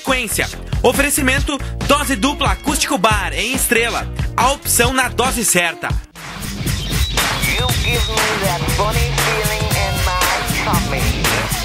Frequência. Oferecimento Dose Dupla Acústico Bar em Estrela. A opção na dose certa. You give me that funny feeling in my tummy.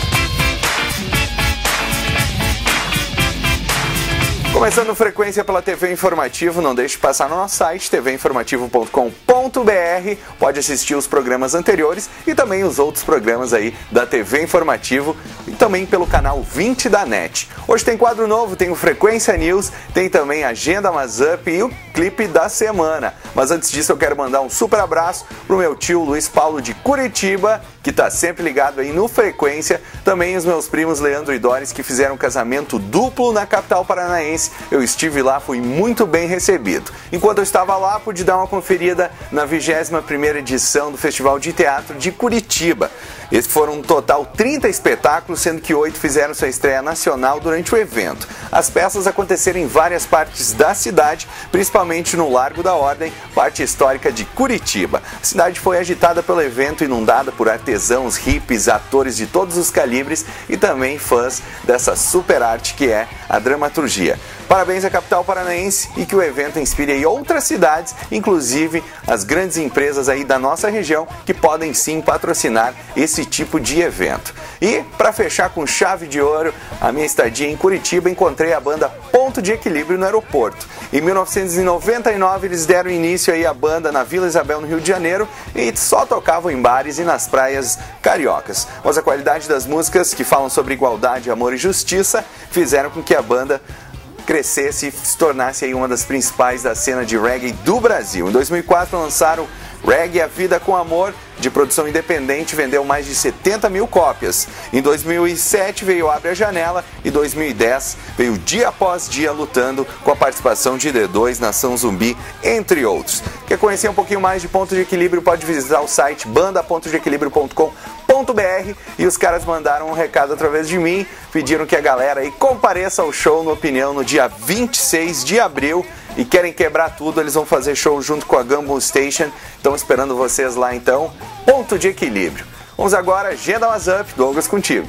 Começando Frequência pela TV Informativo, não deixe de passar no nosso site tvinformativo.com.br, pode assistir os programas anteriores e também os outros programas aí da TV Informativo e também pelo canal 20 da NET. Hoje tem quadro novo, tem o Frequência News, tem também a Agenda Mazup e o clipe da semana. Mas antes disso eu quero mandar um super abraço pro meu tio Luiz Paulo de Curitiba, que tá sempre ligado aí no Frequência, também os meus primos Leandro e Doris, que fizeram um casamento duplo na capital paranaense. Eu estive lá, fui muito bem recebido. Enquanto eu estava lá, pude dar uma conferida na 21ª edição do Festival de Teatro de Curitiba. Esses foram um total 30 espetáculos, sendo que 8 fizeram sua estreia nacional durante o evento. As peças aconteceram em várias partes da cidade, principalmente no Largo da Ordem, parte histórica de Curitiba. A cidade foi agitada pelo evento, inundada por artesãos, hippies, atores de todos os calibres e também fãs dessa super arte que é a dramaturgia. Parabéns à capital paranaense e que o evento inspire aí outras cidades, inclusive as grandes empresas aí da nossa região que podem sim patrocinar esse tipo de evento. E para fechar com chave de ouro a minha estadia em Curitiba, encontrei a banda Ponto de Equilíbrio no aeroporto. Em 1999 eles deram início aí à banda na Vila Isabel, no Rio de Janeiro, e só tocavam em bares e nas praias cariocas. Mas a qualidade das músicas, que falam sobre igualdade, amor e justiça, fizeram com que a banda crescesse e se tornasse aí uma das principais da cena de reggae do Brasil. Em 2004 lançaram Reggae A Vida com Amor, de produção independente, vendeu mais de 70 mil cópias. Em 2007 veio Abre a Janela e 2010 veio Dia Após Dia Lutando, com a participação de D2, Nação Zumbi, entre outros. Quer conhecer um pouquinho mais de Ponto de Equilíbrio, pode visitar o site bandapontodeequilibrio.com.br e os caras mandaram um recado através de mim, pediram que a galera aí compareça ao show no Opinião no dia 26 de abril. E querem quebrar tudo, eles vão fazer show junto com a Gumball Station. Estão esperando vocês lá então. Ponto de Equilíbrio. Vamos agora, Agenda Mazup, Douglas contigo.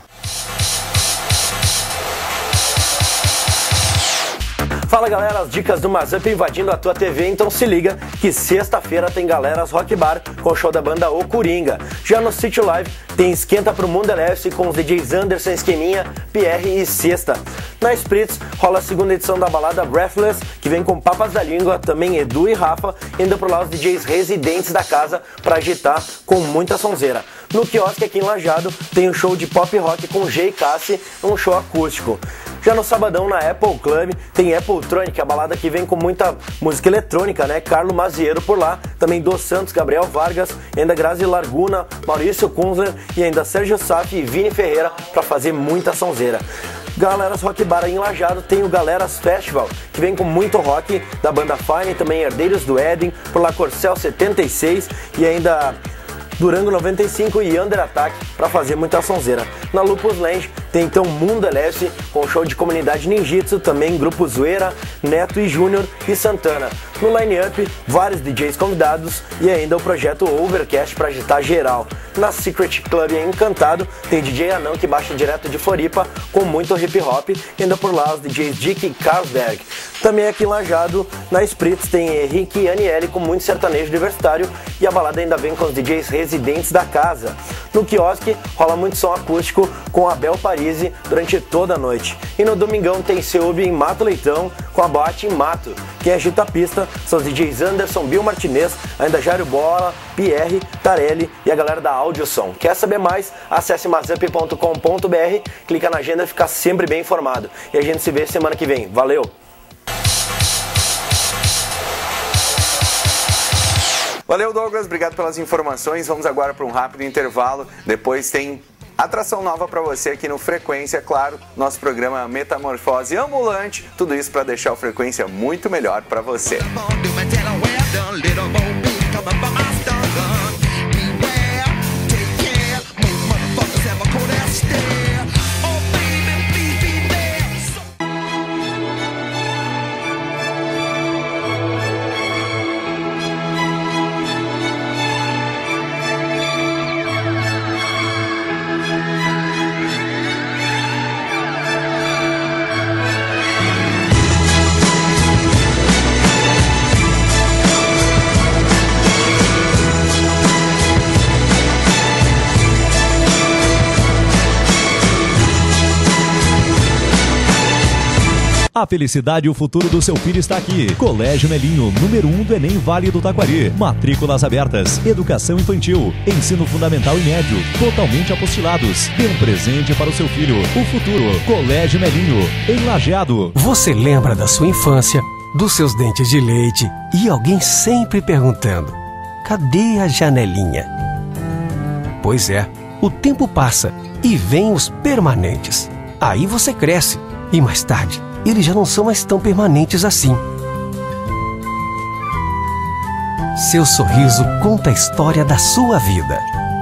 Fala galera, as dicas do Mazup invadindo a tua TV, então se liga que sexta-feira tem Galeras Rock Bar com o show da banda O Coringa. Já no Sítio Live tem Esquenta pro Mundo LS com os DJs Anderson, Esqueminha, Pierre e Sexta. Na Spritz rola a segunda edição da balada Breathless, que vem com Papas da Língua, também Edu e Rafa, indo por lá os DJs residentes da casa pra agitar com muita sonzeira. No quiosque aqui em Lajeado tem um show de pop rock com G e Cassi, um show acústico. Já no sabadão na Apple Club tem Apple Tronic, a balada que vem com muita música eletrônica, né? Carlo Mazieiro por lá, também Dos Santos, Gabriel Vargas, ainda Grazi Larguna, Maurício Kunzler e ainda Sérgio Safi e Vini Ferreira para fazer muita sonzeira. Galeras Rock Bar aí em Lajeado tem o Galeras Festival, que vem com muito rock da banda Fine, também Herdeiros do Éden, por lá Corcel 76 e ainda Durango 95 e Under Attack para fazer muita sonzeira. Na Lupus Lounge tem então Mundo LS com show de comunidade ninjitsu, também Grupo Zoeira, Neto e Júnior e Santana. No line-up, vários DJs convidados e ainda o projeto Overcast para agitar geral. Na Secret Club em Encantado tem DJ Anão que baixa direto de Floripa com muito hip hop e ainda por lá os DJs Dick e Carlsberg. Também aqui em Lajeado, na Spritz tem Henrique e Aniele com muito sertanejo universitário e a balada ainda vem com os DJs residentes da casa. No quiosque rola muito som acústico com Abel Parisi durante toda a noite. E no domingão tem Seub em Mato Leitão com a boate em Mato. Quem agita a pista são os DJs Anderson, Bill Martinez, ainda Jairo Bola, Pierre, Tarelli e a galera da Audiosom. Quer saber mais? Acesse mazup.com.br, clica na agenda e fica sempre bem informado. E a gente se vê semana que vem. Valeu! Valeu, Douglas, obrigado pelas informações. Vamos agora para um rápido intervalo. Depois tem atração nova para você aqui no Frequência, claro, nosso programa Metamorfose Ambulante. Tudo isso para deixar o Frequência muito melhor para você. A felicidade e o futuro do seu filho está aqui. Colégio Melinho, número 1 do Enem Vale do Taquari. Matrículas abertas. Educação infantil. Ensino fundamental e médio. Totalmente apostilados. Dê um presente para o seu filho. O futuro. Colégio Melinho, em Lajeado. Você lembra da sua infância, dos seus dentes de leite e alguém sempre perguntando: cadê a janelinha? Pois é, o tempo passa e vem os permanentes. Aí você cresce e mais tarde eles já não são mais tão permanentes assim. Seu sorriso conta a história da sua vida.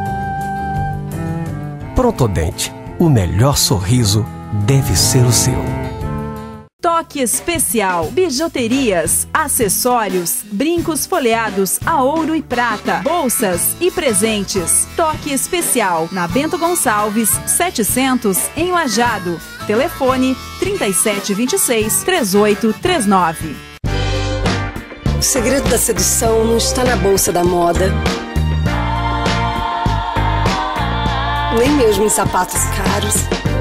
Pronto-Dente, o melhor sorriso deve ser o seu. Toque especial, bijuterias, acessórios, brincos folheados a ouro e prata, bolsas e presentes. Toque especial na Bento Gonçalves, 700 em Lajeado. Telefone 3726-3839. O segredo da sedução não está na bolsa da moda, nem mesmo em sapatos caros,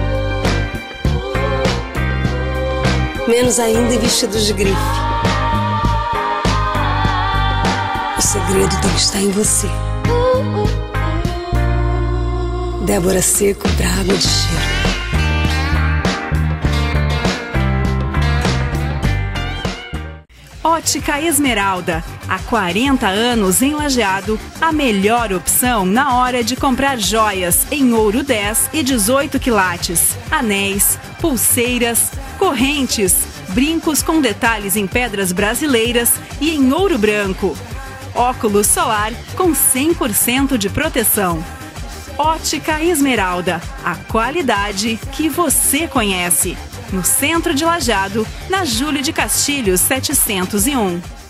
menos ainda em vestidos de grife. O segredo tem que estar em você. Débora Seco pra Água de Cheiro. Ótica Esmeralda. Há 40 anos em Lajeado, a melhor opção na hora de comprar joias em ouro 10 e 18 quilates, anéis, pulseiras, correntes, brincos com detalhes em pedras brasileiras e em ouro branco. Óculos solar com 100% de proteção. Ótica Esmeralda, a qualidade que você conhece. No centro de Lajeado, na Júlio de Castilhos 701.